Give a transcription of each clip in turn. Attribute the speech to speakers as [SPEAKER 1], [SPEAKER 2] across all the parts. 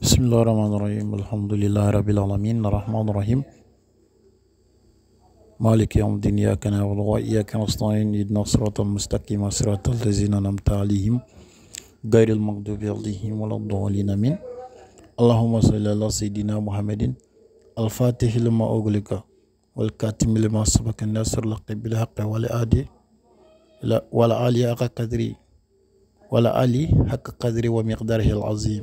[SPEAKER 1] بسم الله الرحمن الرحيم الحمد لله رب العالمين الرحمن الرحيم مالك يوم الدين إياك نعبد وإياك نستعين اهدنا الصراط المستقيم صراط الذين أنعمت عليهم غير المغضوب عليهم ولا الضالين آمين اللهم صل على سيدنا محمد الفاتح لما أغلق والكاتم لما سبق الناصر الحق بالحق ولا آله حق قدري ولا آله حق قدري ومقداره العظيم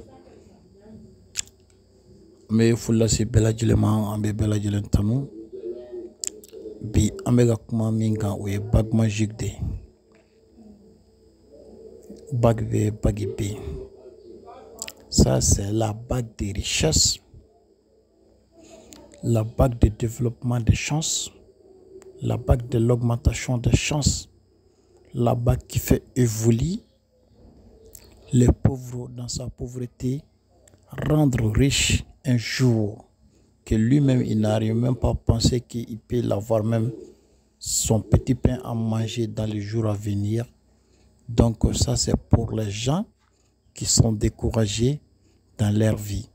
[SPEAKER 1] mais fulla si belajilema ambe belajilen tanu bi amega kuma minga oye bague magique de bague B bague B. Ça c'est la bague des richesses, la bague de développement des chances, la bague de l'augmentation des chances, la bague qui fait évoluer les pauvres dans sa pauvreté, rendre riche un jour que lui-même il n'arrive même pas à penser qu'il peut l'avoir même son petit pain à manger dans les jours à venir. Donc ça c'est pour les gens qui sont découragés dans leur vie.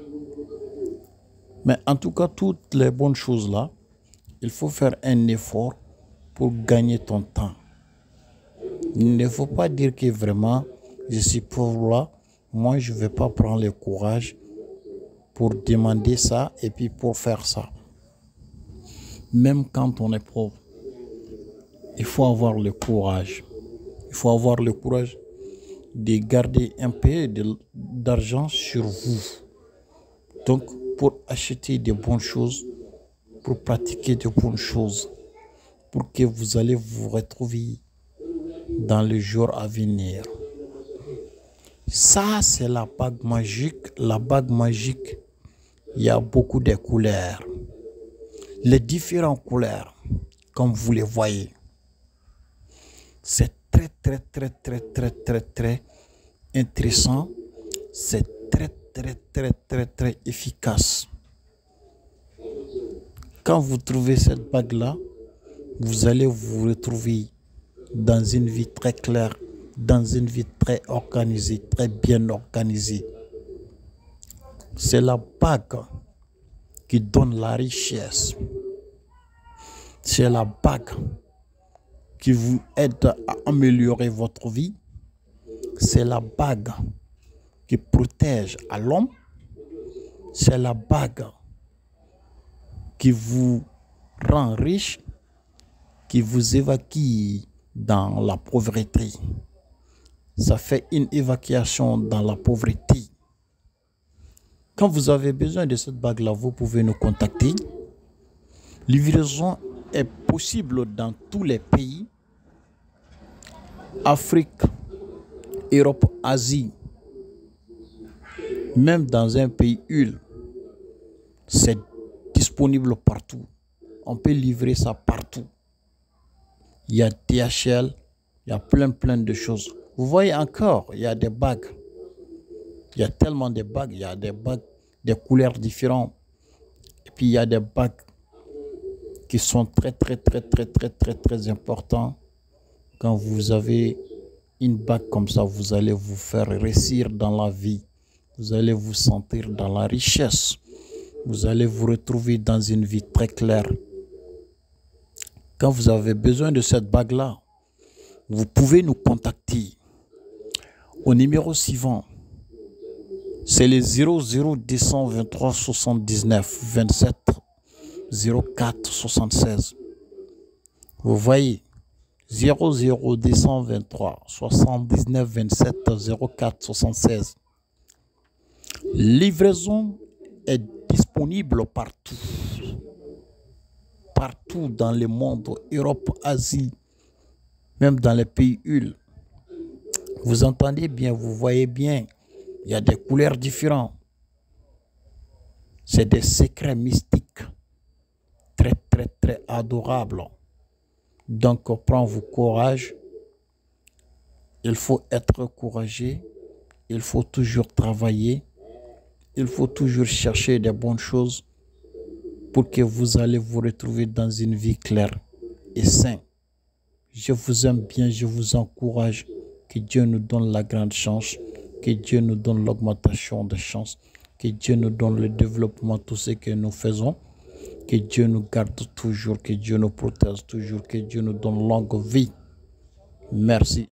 [SPEAKER 1] Mais en tout cas, toutes les bonnes choses là, il faut faire un effort pour gagner ton temps. Il ne faut pas dire que vraiment je suis pauvre là, moi je ne vais pas prendre le courage pour demander ça et puis pour faire ça. Même quand on est pauvre, il faut avoir le courage. Il faut avoir le courage de garder un peu d'argent sur vous. Donc, pour acheter de bonnes choses, pour pratiquer de bonnes choses, pour que vous allez vous retrouver dans les jours à venir. Ça, c'est la bague magique. La bague magique, il y a beaucoup de couleurs. Les différentes couleurs, comme vous les voyez, c'est très intéressant. C'est très efficace. Quand vous trouvez cette bague-là, vous allez vous retrouver dans une vie très claire, dans une vie très organisée, très bien organisée. C'est la bague qui donne la richesse. C'est la bague qui vous aide à améliorer votre vie. C'est la bague qui protège à l'homme. C'est la bague qui vous rend riche, qui vous évacue dans la pauvreté. Ça fait une évacuation dans la pauvreté. Quand vous avez besoin de cette bague-là, vous pouvez nous contacter. Livraison est possible dans tous les pays. Afrique, Europe, Asie. Même dans un pays UL, c'est disponible partout. On peut livrer ça partout. Il y a DHL, il y a plein de choses. Vous voyez encore, il y a des bagues. Il y a tellement de bagues, il y a des bagues de couleurs différentes. Et puis il y a des bagues qui sont très importantes. Quand vous avez une bague comme ça, vous allez vous faire réussir dans la vie. Vous allez vous sentir dans la richesse. Vous allez vous retrouver dans une vie très claire. Quand vous avez besoin de cette bague-là, vous pouvez nous contacter au numéro suivant. C'est le 00223 79 27 04 76. Vous voyez, 00223 79 27 04 76. Livraison est disponible partout. Partout dans le monde, Europe, Asie, même dans les pays UL. Vous entendez bien, vous voyez bien, il y a des couleurs différentes. C'est des secrets mystiques, très adorables. Donc, prenez-vous courage. Il faut être courageux. Il faut toujours travailler. Il faut toujours chercher des bonnes choses pour que vous allez vous retrouver dans une vie claire et saine. Je vous aime bien, je vous encourage. Que Dieu nous donne la grande chance, que Dieu nous donne l'augmentation des chances, Que Dieu nous donne le développement, tout ce que nous faisons. Que Dieu nous garde toujours, que Dieu nous protège toujours, que Dieu nous donne longue vie. Merci.